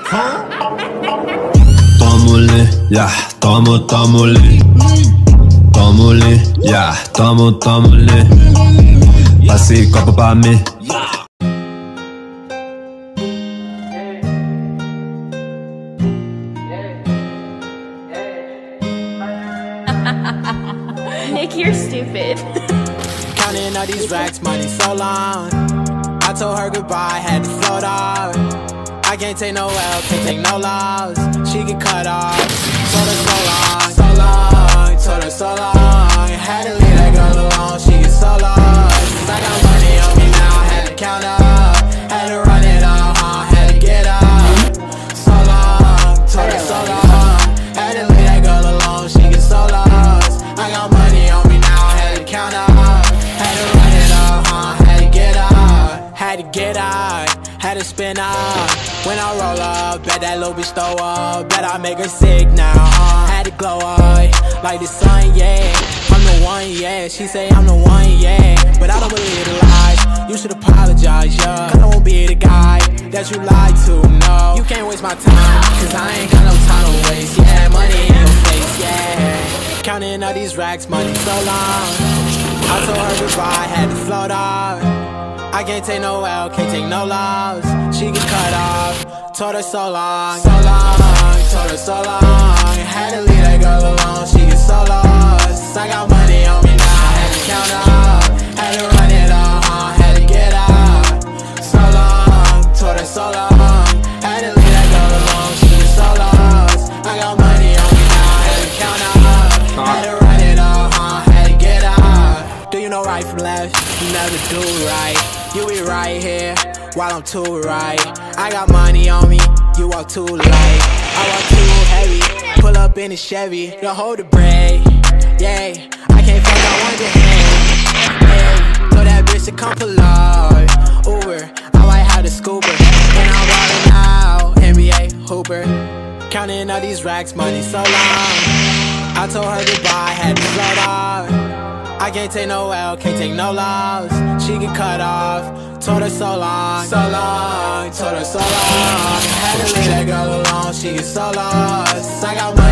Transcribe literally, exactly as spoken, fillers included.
Tamo-lhe, yeah, tamo, tamo-lhe. Tamo-lhe, yeah, tamo, tamo-lhe. Passei copo pra mim. Nick, you're stupid. Counting all these racks, money so long. I told her goodbye, had to float off. I can't take no L, can't take no loss. She get cut off. Told her so long, so long. Told her so long. Had to leave that girl alone, she get so lost. Cause I got money on me now, had to count up. Had to run it up, uh, had to get up. So long, told her so long. Had to leave that girl alone, she get so lost. I got money on me now, had to count up. Had to run it up, uh, had to get up. Had to get out, had to spin up. When I roll up, bet that little bitch throw up. Bet I make her sick now, uh, had to glow up like the sun, yeah. I'm the one, yeah, she say I'm the one, yeah. But I don't believe the lies, you should apologize, yeah. Cause I won't be the guy that you lied to, no. You can't waste my time, cause I ain't got no time to waste. Yeah, money in your face, yeah. Counting all these racks, money so long. I told her goodbye, had to float off. I can't take no L, can't take no loss. She get cut off, told her so long, so long. Told her so long, had to leave that girl alone, she get so lost. I got money on me now, had to count up. Had to run it up, uh, had to get up. So long, told her so long. Had to leave that girl alone, she get so lost. I got money on me now, had to count up. Had to run it up, uh, had to get up. Do you know right from left? You never do right. You be right here, while I'm too right. I got money on me, you walk too light. I walk too heavy, pull up in a Chevy. Don't hold the brake, yeah. I can't fuck, I want your hand, yeah. Told that bitch to come pull up, Uber, I might have the scooper. And I'm rolling out, N B A hooper. Counting all these racks, money so long. I told her goodbye, had to float off. I can't take no L, can't take no loss. She get cut off, told her so long, so long. Told her so long, had to leave that girl alone, she get so lost. I got money